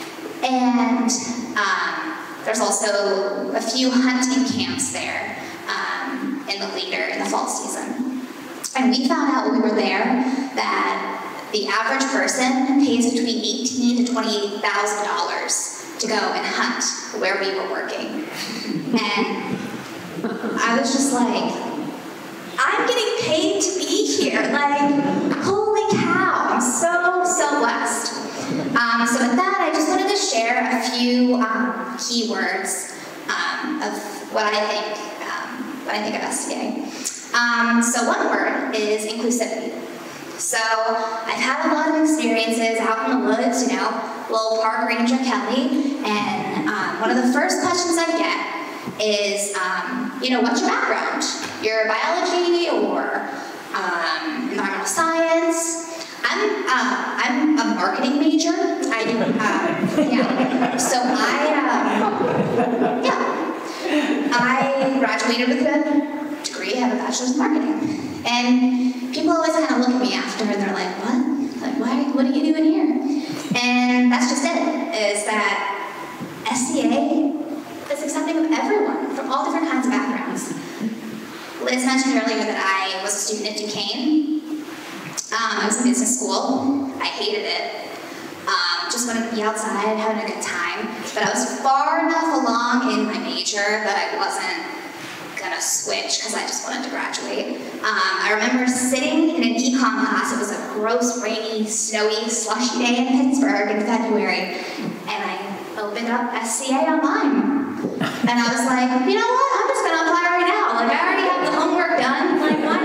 Speaker 5: And um, there's also a few hunting camps there um, in the later, in the fall season. And we found out when we were there that the average person pays between eighteen to twenty-eight thousand dollars to go and hunt where we were working. And I was just like, I'm getting paid to be here. Like, holy cow, I'm so, so blessed. Um, so with that, I just wanted to share a few um, keywords um, of what I think, um, what I think of S C A. Um, so one word is inclusivity. So I've had a lot of experiences out in the woods, you know, little park ranger Kelly, and um, one of the first questions I get is, um, you know, what's your background? Your biology or um, environmental science? I'm uh, I'm a marketing major. I do, uh, yeah. So I um, yeah, I graduated with a degree. I have a bachelor's in marketing, and people always kind of look at me after, and they're like, "What? Like, why? What are you doing here?" And that's just it. Is that S C A is accepting of everyone from all different kinds of backgrounds. Liz mentioned earlier that I was a student at Duquesne. Um, I was in business school. I hated it. Um, just wanted to be outside, having a good time. But I was far enough along in my major that I wasn't gonna switch because I just wanted to graduate. Um, I remember sitting in an econ class. It was a gross, rainy, snowy, slushy day in Pittsburgh in February, and I opened up S C A online. And I was like, you know what? I'm just gonna apply right now. Like, I already have the homework done. Like, why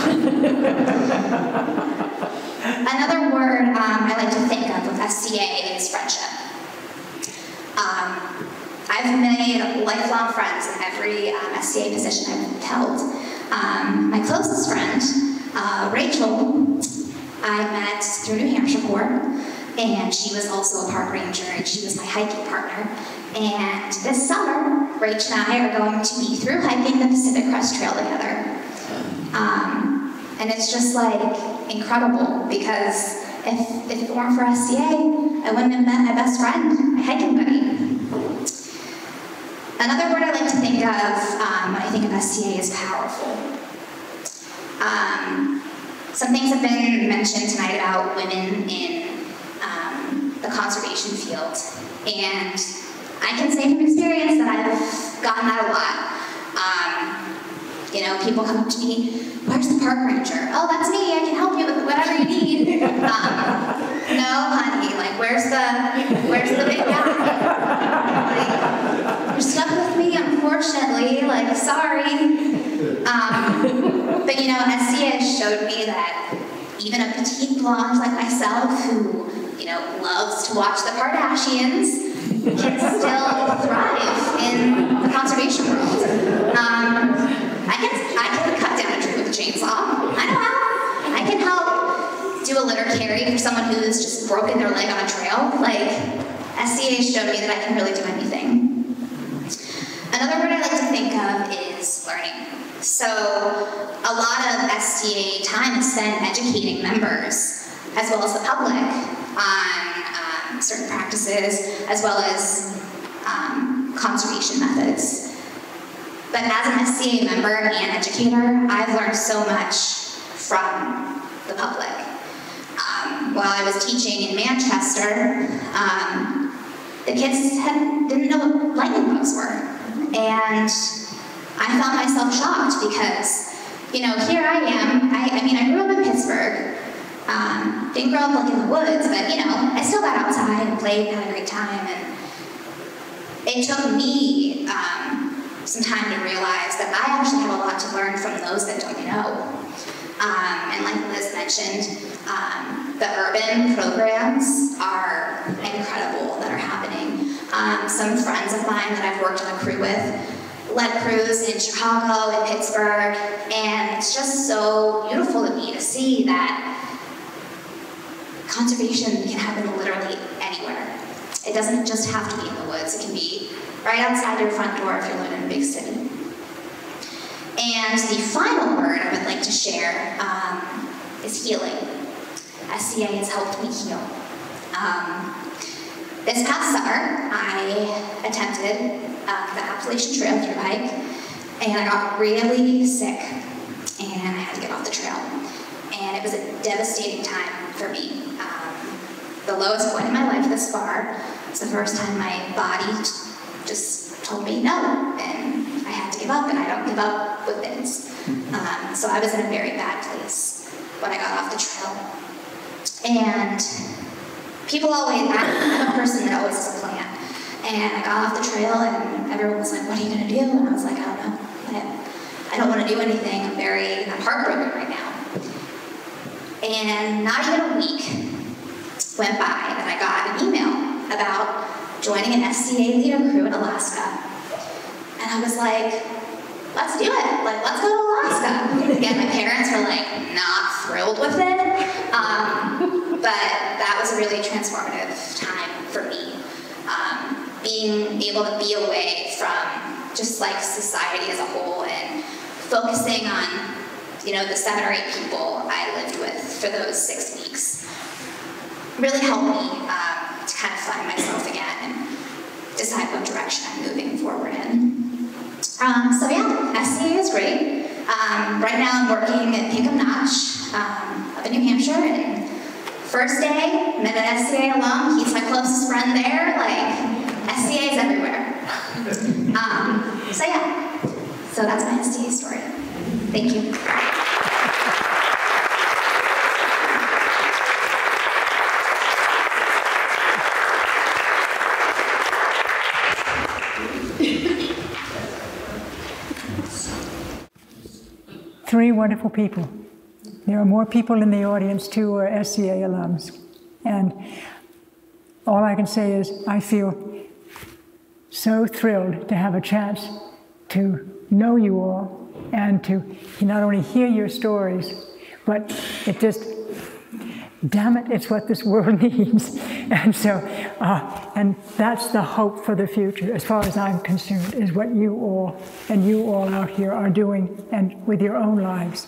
Speaker 5: not? Another word um, I like to think of with S C A is friendship. Um, I've made lifelong friends in every um, S C A position I've held. Um, my closest friend, uh, Rachel, I met through New Hampshire Corps, and she was also a park ranger, and she was my hiking partner. And this summer, Rach and I are going to be through hiking the Pacific Crest Trail together. Um, and it's just like incredible, because if, if it weren't for S C A, I wouldn't have met my best friend, my hiking buddy. Another word I like to think of um, when I think of S C A is powerful. Um, some things have been mentioned tonight about women in um, the conservation field, and I can say from experience that I've gotten that a lot. Um, you know, people come up to me, where's the park ranger? Oh, that's me, I can help you with whatever you need. Um, no, honey, like, where's the, where's the big guy? Like, you're stuck with me, unfortunately, like, sorry. Um, but, you know, S C A has showed me that even a petite blonde like myself, who, you know, loves to watch the Kardashians, can still thrive in the conservation world. Um, I can, I can cut down a tree with a chainsaw. I know how. I can help do a litter carry for someone who's just broken their leg on a trail. Like, S C A showed me that I can really do anything. Another word I like to think of is learning. So, a lot of S C A time is spent educating members, as well as the public, on um, certain practices, as well as um, conservation methods. But as an S C A member and educator, I've learned so much from the public. Um, while I was teaching in Manchester, um, the kids had, didn't know what lightning bugs were. And I found myself shocked because, you know, here I am. I, I mean, I grew up in Pittsburgh. Um, didn't grow up like in the woods, but, you know, I still got outside and played and had a great time. And it took me um, some time to realize that I actually have a lot to learn from those that don't know. Um, and like Liz mentioned, um, the urban programs are incredible that are happening. Um, some friends of mine that I've worked on a crew with led crews in Chicago and Pittsburgh, and it's just so beautiful to me to see that conservation can happen literally anywhere. It doesn't just have to be in the woods. It can be right outside your front door if you're living in a big city. And the final word I would like to share um, is healing. S C A has helped me heal. Um, this past summer, I attempted uh, the Appalachian Trail through hike, and I got really sick, and I had to get off the trail. And it was a devastating time for me. Um, the lowest point in my life thus far. It's the first time my body just told me no, and I had to give up, and I don't give up with things. Um, so I was in a very bad place when I got off the trail. And people always, I'm a person that always has a plan. And I got off the trail, and everyone was like, what are you going to do? And I was like, I don't know. I, I don't want to do anything. I'm very, I'm heartbroken right now. And not even a week went by that I got an email about joining an S C A leader crew in Alaska. And I was like, let's do it. Like, let's go to Alaska. Again, my parents were like not thrilled with it. Um, but that was a really transformative time for me. Um, being able to be away from just like society as a whole and focusing on, you know, the seven or eight people I lived with for those six weeks really helped me um, to kind of find myself again and decide what direction I'm moving forward in. Um, so yeah, S C A is great. Um, right now I'm working at Pinkham Notch um, up in New Hampshire, and first day, met an S C A alum, he's my closest friend there, like, S C A is everywhere. Um, so yeah, so that's my S C A story. Thank you.
Speaker 2: Three wonderful people. There are more people in the audience too who are S C A alums. And all I can say is I feel so thrilled to have a chance to know you all and to not only hear your stories, but it just, damn it, it's what this world needs. And so, uh, and that's the hope for the future, as far as I'm concerned, is what you all and you all out here are doing and with your own lives.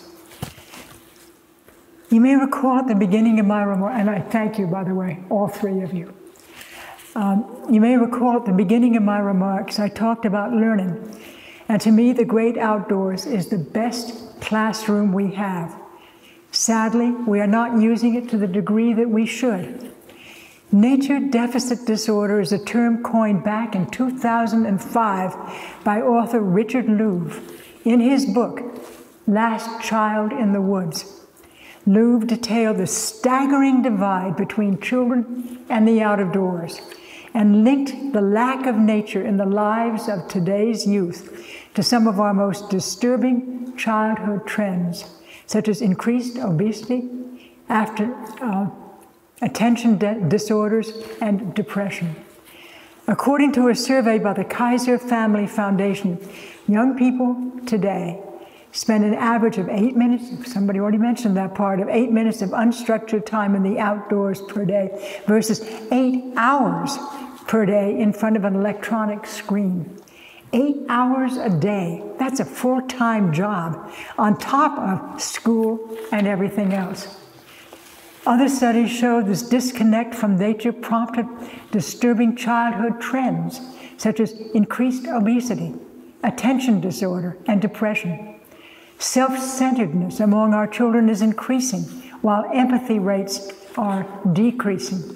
Speaker 2: You may recall at the beginning of my remarks, and I thank you, by the way, all three of you. Um, you may recall at the beginning of my remarks, I talked about learning. And to me, the great outdoors is the best classroom we have. Sadly, we are not using it to the degree that we should. Nature deficit disorder is a term coined back in two thousand five by author Richard Louv in his book, Last Child in the Woods. Louv detailed the staggering divide between children and the out of doors and linked the lack of nature in the lives of today's youth to some of our most disturbing childhood trends, such as increased obesity, after, uh, attention disorders, and depression. According to a survey by the Kaiser Family Foundation, young people today spend an average of eight minutes, somebody already mentioned that part, of eight minutes of unstructured time in the outdoors per day versus eight hours per day in front of an electronic screen. Eight hours a day, that's a full-time job on top of school and everything else. Other studies show this disconnect from nature prompted disturbing childhood trends, such as increased obesity, attention disorder, and depression. Self-centeredness among our children is increasing, while empathy rates are decreasing.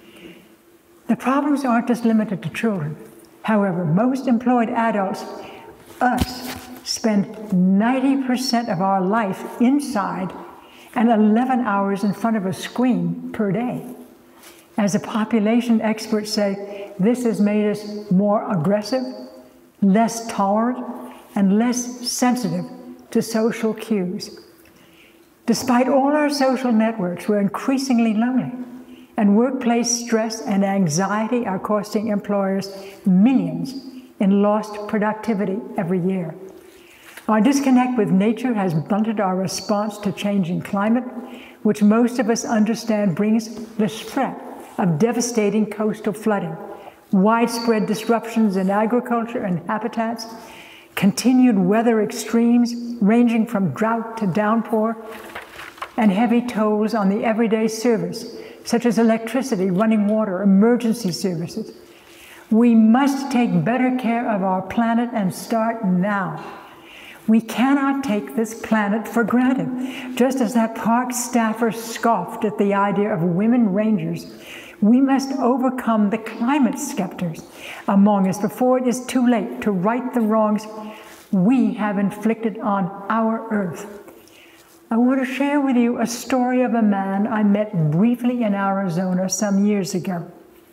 Speaker 2: The problems aren't just limited to children. However, most employed adults, us, spend ninety percent of our life inside and eleven hours in front of a screen per day. As the population experts say, this has made us more aggressive, less tolerant, and less sensitive to social cues. Despite all our social networks, we're increasingly lonely, and workplace stress and anxiety are costing employers millions in lost productivity every year. Our disconnect with nature has blunted our response to changing climate, which most of us understand brings the threat of devastating coastal flooding, widespread disruptions in agriculture and habitats, continued weather extremes ranging from drought to downpour, and heavy tolls on the everyday service, such as electricity, running water, emergency services. We must take better care of our planet and start now. We cannot take this planet for granted. Just as that park staffer scoffed at the idea of women rangers, we must overcome the climate skeptics among us before it is too late to right the wrongs we have inflicted on our Earth. I want to share with you a story of a man I met briefly in Arizona some years ago.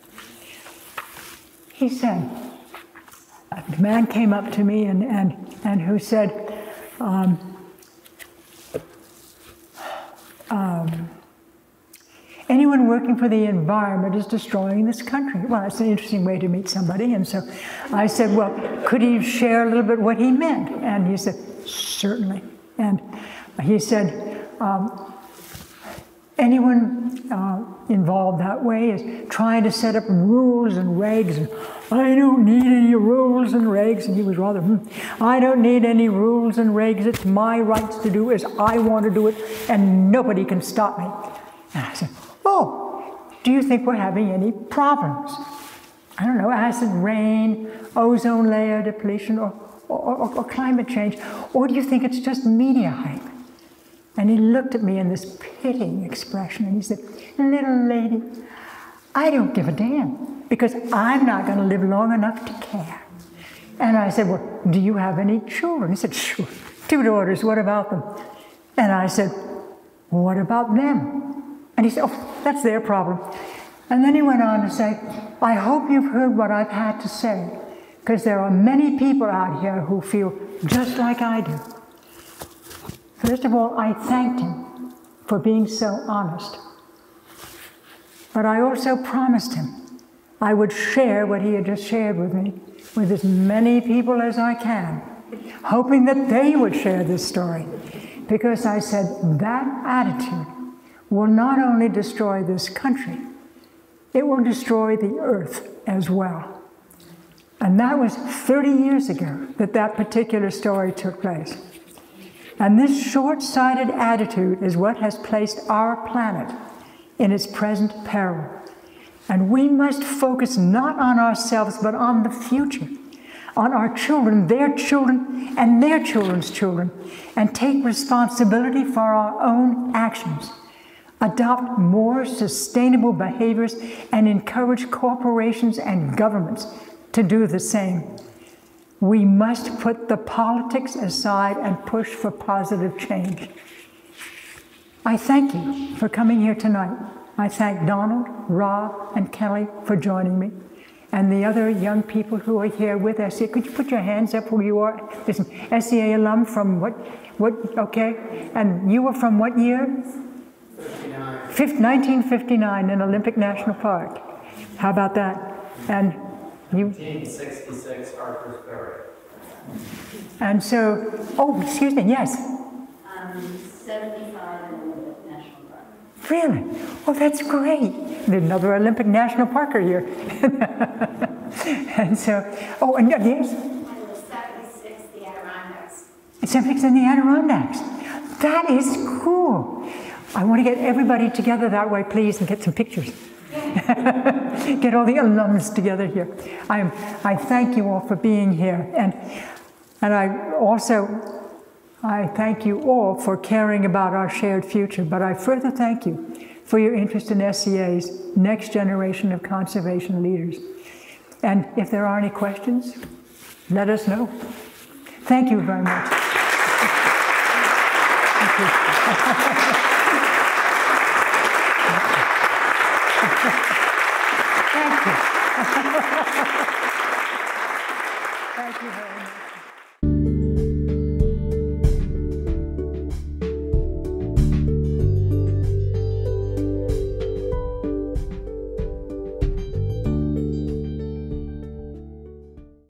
Speaker 2: He said, a man came up to me and, and, and who said, um, um, anyone working for the environment is destroying this country. Well, that's an interesting way to meet somebody. And so I said, well, could he share a little bit what he meant? And he said, certainly. And he said, um, anyone uh, involved that way is trying to set up rules and regs. And I don't need any rules and regs. And he was rather, hmm, I don't need any rules and regs. It's my rights to do as I want to do it, and nobody can stop me. And I said, oh, do you think we're having any problems? I don't know, acid rain, ozone layer depletion, or, or, or, or climate change? Or do you think it's just media hype? And he looked at me in this pitying expression, and he said, little lady, I don't give a damn, because I'm not going to live long enough to care. And I said, well, do you have any children? He said, sure, two daughters, what about them? And I said, what about them? And he said, oh, that's their problem. And then he went on to say, I hope you've heard what I've had to say, because there are many people out here who feel just like I do. First of all, I thanked him for being so honest. But I also promised him I would share what he had just shared with me with as many people as I can, hoping that they would share this story. Because I said, that attitude will not only destroy this country, it will destroy the earth as well. And that was thirty years ago that that particular story took place. And this short-sighted attitude is what has placed our planet in its present peril. And we must focus not on ourselves, but on the future, on our children, their children, and their children's children, and take responsibility for our own actions. Adopt more sustainable behaviors and encourage corporations and governments to do the same. We must put the politics aside and push for positive change. I thank you for coming here tonight. I thank Donald, Rob, and Kelly for joining me, and the other young people who are here with S E A. Could you put your hands up who you are? There's an S E A alum from what, what, okay, and you were from what year? fifty-nine. nineteen fifty-nine in Olympic National Park. How about that? And you?
Speaker 3: nineteen sixty-six, Harper's Ferry.
Speaker 2: And so, oh, excuse me, yes?
Speaker 6: Um, seventy-five in Olympic National Park.
Speaker 2: Really? Oh, that's great. There's another Olympic National Parker here. And so, oh, and yes?
Speaker 6: I was seventy-six, the Adirondacks.
Speaker 2: seventy-six in the Adirondacks. That is cool. I want to get everybody together that way, please, and get some pictures. Get all the alums together here. I, am, I thank you all for being here. And, and I also, I thank you all for caring about our shared future, but I further thank you for your interest in S E A's next generation of conservation leaders. And if there are any questions, let us know. Thank you very much. Thank you. Thank you. Thank you very much.